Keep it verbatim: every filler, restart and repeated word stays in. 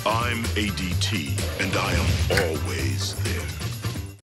I'm A D T, and I am always there.